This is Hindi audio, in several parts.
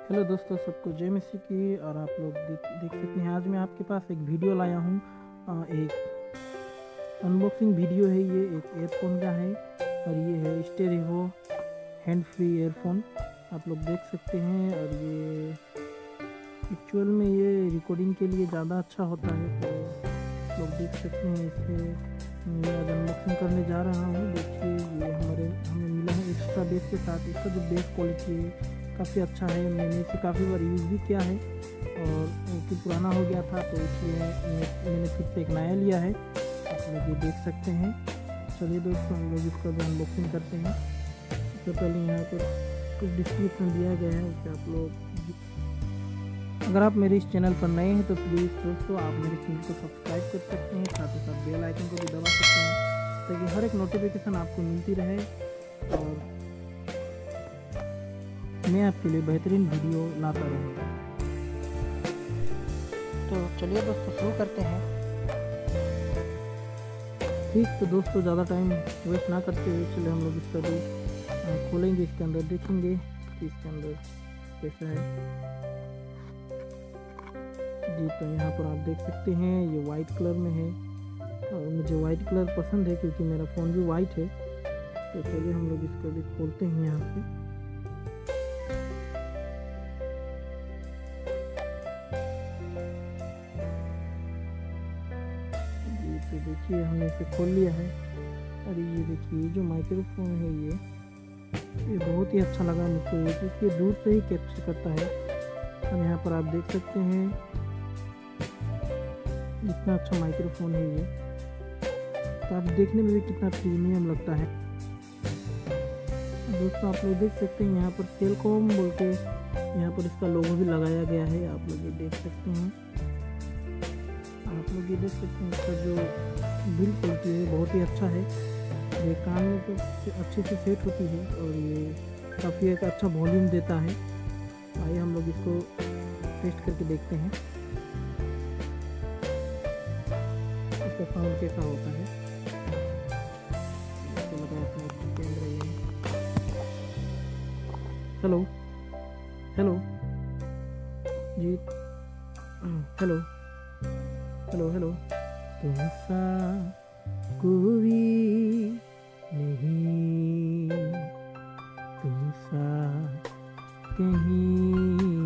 हेलो दोस्तों, सबको जय मसीह की। और आप लोग देख सकते हैं, आज मैं आपके पास एक वीडियो लाया हूँ। एक अनबॉक्सिंग वीडियो है। ये एक एयरफोन का है और ये है स्टेरियो हैंड फ्री एयरफोन। आप लोग देख सकते हैं। और ये एक्चुअल में ये रिकॉर्डिंग के लिए ज़्यादा अच्छा होता है, तो आप लोग देख सकते हैं। इसे मैं आज अनबॉक्सिंग करने जा रहा हूँ। देखिए, ये हमें मिला है एक्स्ट्रा बेस के साथ। इसका जो बेस क्वालिटी है काफ़ी अच्छा है। मैंने इसे काफ़ी बार यूज़ भी किया है और क्योंकि पुराना हो गया था तो इसलिए मैंने फिर से एक नया लिया है। आप लोग ये देख सकते हैं। चलिए दोस्तों, हम लोग इसका भी अनबॉक्सिंग करते हैं। सबसे पहले यहाँ पर कुछ डिस्क्रिप्शन दिया गया है, उससे आप लोग, अगर आप मेरे इस चैनल पर नए हैं तो प्लीज़ दोस्तों आप मेरे चैनल को सब्सक्राइब कर सकते हैं, साथ ही साथ बेल आइकन को भी दबा सकते हैं ताकि हर एक नोटिफिकेशन आपको मिलती रहे और मैं आपके लिए बेहतरीन वीडियो लाता रहूँगा। तो चलिए दोस्तों, शुरू करते हैं। ठीक, तो दोस्तों ज़्यादा टाइम वेस्ट ना करते हुए चलिए हम लोग इसका भी खोलेंगे। इसके अंदर देखेंगे कि इसके अंदर कैसा है। जी, तो यहाँ पर आप देख सकते हैं ये वाइट कलर में है और मुझे वाइट कलर पसंद है क्योंकि मेरा फ़ोन भी वाइट है। तो चलिए हम लोग इसको भी खोलते हैं यहाँ से। जी, तो देखिए हमने इसे खोल लिया है। और ये देखिए जो माइक्रोफोन है ये बहुत ही अच्छा लगा मुझको, ये क्योंकि दूर से ही कैप्चर करता है। और यहाँ पर आप देख सकते हैं इतना अच्छा माइक्रोफोन है ये, तो आप देखने में भी कितना प्रीमियम लगता है। दोस्तों आप लोग देख सकते हैं यहाँ पर सेलकॉम बोल के यहाँ पर इसका लोगो भी लगाया गया है। आप लोग ये देख सकते हैं। आप लोग ये देख सकते हैं इसका जो बिल्ड क्वालिटी है बहुत ही अच्छा है। ये कान में तो अच्छे से सेट होती है और ये काफ़ी एक अच्छा वॉल्यूम देता है। आइए हम लोग इसको टेस्ट करके देखते हैं इसका साउंड कैसा होता है। इसको लगा अपना कैमरा ये। Hello hello ji, hello hello hello. तुमसा कोई नहीं, तुमसा कहीं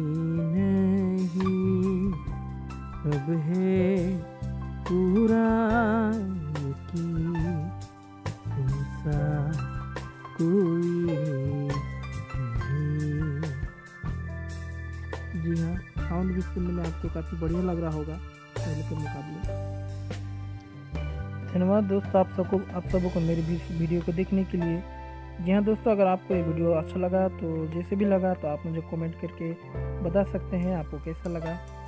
नहीं, अब है पूरा यकीन, तुमसा कोई नहीं। जी हाँ, साउंड भी सुनने में आपको काफ़ी बढ़िया लग रहा होगा पहले के मुकाबले। धन्यवाद दोस्तों आप सबों को मेरी वीडियो को देखने के लिए। जी हाँ दोस्तों, अगर आपको ये वीडियो अच्छा लगा तो जैसे भी लगा तो आप मुझे कमेंट करके बता सकते हैं आपको कैसा लगा।